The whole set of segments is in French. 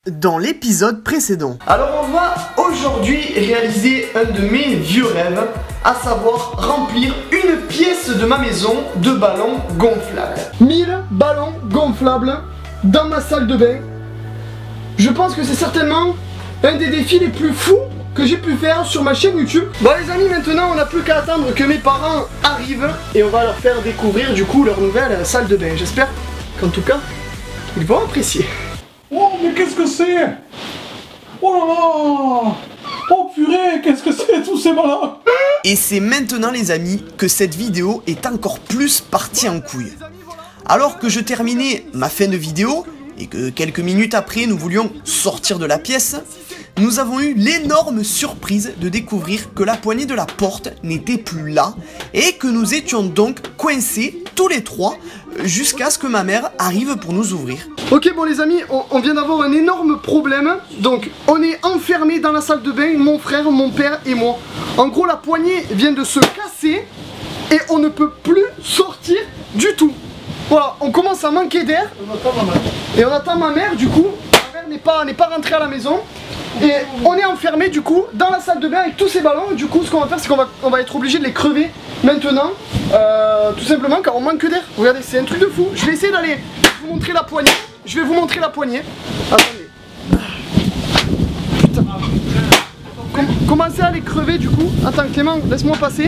Dans l'épisode précédent. Alors on va aujourd'hui réaliser un de mes vieux rêves, à savoir remplir une pièce de ma maison de ballons gonflables. 1000 ballons gonflables dans ma salle de bain. Je pense que c'est certainement un des défis les plus fous que j'ai pu faire sur ma chaîne YouTube. Bon les amis, maintenant on n'a plus qu'à attendre que mes parents arrivent et on va leur faire découvrir du coup leur nouvelle salle de bain. J'espère qu'en tout cas ils vont apprécier. Oh, mais qu'est-ce que c'est? Oh là là! Oh purée, qu'est-ce que c'est tous ces ballons? Et c'est maintenant les amis que cette vidéo est encore plus partie en couille. Alors que je terminais ma fin de vidéo, et que quelques minutes après nous voulions sortir de la pièce, nous avons eu l'énorme surprise de découvrir que la poignée de la porte n'était plus là, et que nous étions donc coincés tous les trois, jusqu'à ce que ma mère arrive pour nous ouvrir. Ok bon les amis, on vient d'avoir un énorme problème. Donc on est enfermés dans la salle de bain, mon frère, mon père et moi. En gros la poignée vient de se casser et on ne peut plus sortir du tout. Voilà, on commence à manquer d'air. Et on attend ma mère du coup. Ma mère n'est pas rentrée à la maison. Et on est enfermé du coup dans la salle de bain avec tous ces ballons. Du coup ce qu'on va faire c'est qu'on va être obligé de les crever maintenant, tout simplement car on manque d'air. Regardez, c'est un truc de fou. Je vais essayer d'aller vous montrer la poignée. Je vais vous montrer la poignée. Attendez. Putain. Commencez à les crever du coup. Attends Clément, laisse-moi passer.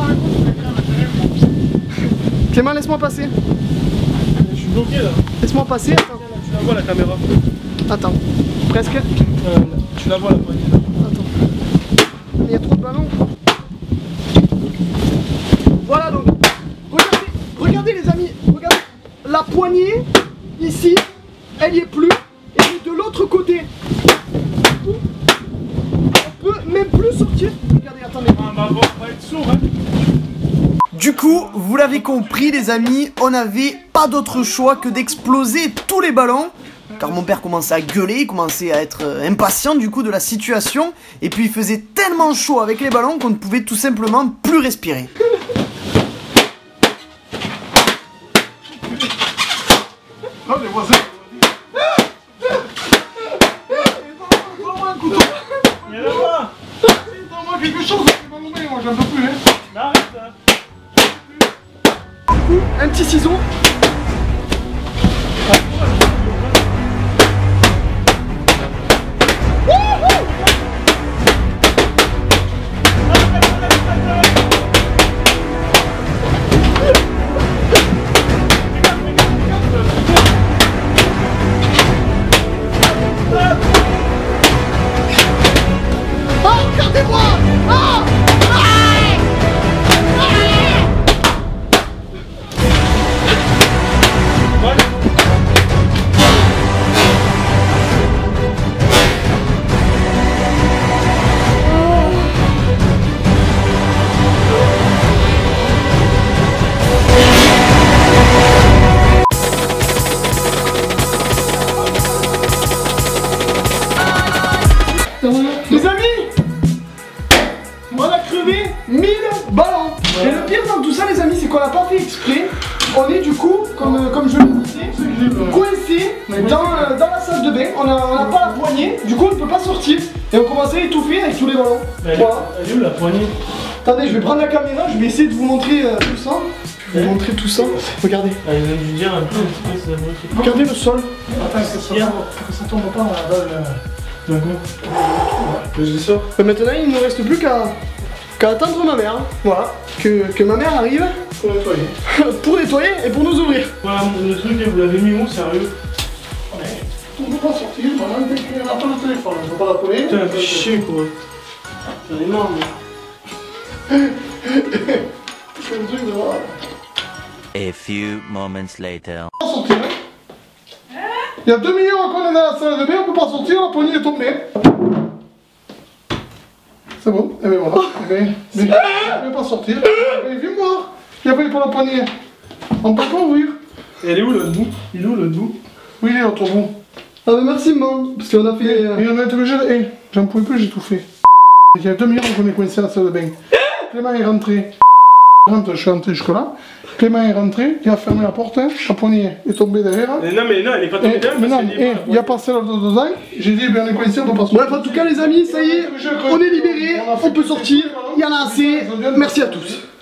Clément, laisse-moi passer. Je suis bloqué là. Laisse-moi passer. Attends. Tu la vois la caméra. Attends. Presque. Tu la vois la poignée. Attends. Il y a trop de ballons. Voilà donc. Regardez les amis. Regardez. La poignée ici, elle y est plus. Et de l'autre côté, on peut même plus sortir. Regardez, attendez. Ah bah bon, on va être sourd hein. Du coup, vous l'avez compris les amis, on n'avait pas d'autre choix que d'exploser tous les ballons. Car mon père commençait à gueuler, il commençait à être impatient du coup de la situation. Et puis il faisait tellement chaud avec les ballons qu'on ne pouvait tout simplement plus respirer. Oh les voisins. Donne-moi un couteau. Il y a là-bas. Donne-moi quelque chose. Moi j'en peux plus hein. Arrête hein. Un petit ciseau. Les amis, on a crevé 1000 ballons. Et le pire dans tout ça les amis, c'est qu'on n'a pas fait exprès. On est du coup, comme je le disais, coincé dans la salle de bain. On n'a pas la poignée, du coup on ne peut pas sortir. Et on commence à étouffer avec tous les ballons. Voilà. Elle est où la poignée? Attendez, je vais prendre la caméra, je vais essayer de vous montrer tout ça. Je vais vous montrer tout ça. Regardez. Ah, il vient de lui dire un peu. Regardez le sol. Attends, que ça tombe pas d'un coup. Je les sors. Et maintenant il ne nous reste plus qu'à attendre ma mère. Voilà. Que ma mère arrive. Pour nettoyer. Pour nettoyer et pour nous ouvrir. Voilà, le truc, vous l'avez mis où, sérieux? On ne peut pas sortir, maintenant dès qu'il n'a pas le téléphone, on ne peut pas l'appeler. Putain, fais chier quoi. J'en ai marre, moi. C'est un truc de voir. A few moments later. On peut pas sortir. Il y a 2 millions qu'on est dans la salle de bain, on ne peut pas sortir, la poignée est tombée. C'est bon, et bien voilà. Mais il ne peut pas sortir. Viens voir. Il n'y a pas eu pour la poignée. On ne peut pas ouvrir. Et elle est où le bout? Il est où le bout? Oui, il est l'autre bout. Ah mais merci maman, parce qu'on a fait... Et on a été obligé de... Eh, j'en pouvais plus, j'ai tout fait. Il y a 2 millions qu'on est coincé à la salle de bain. Clément est rentré. Je suis rentré jusque-là. Clément est rentré, il a fermé la porte, la poignée est tombée derrière. Mais non, elle est pas tombée derrière. Mais non, il y a passé là dedans. J'ai dit, bien, on est coincé, on peut pas sortir. Bref, en tout cas, les amis, ça y est, on est libérés, on peut sortir, il y en a assez. Merci à tous.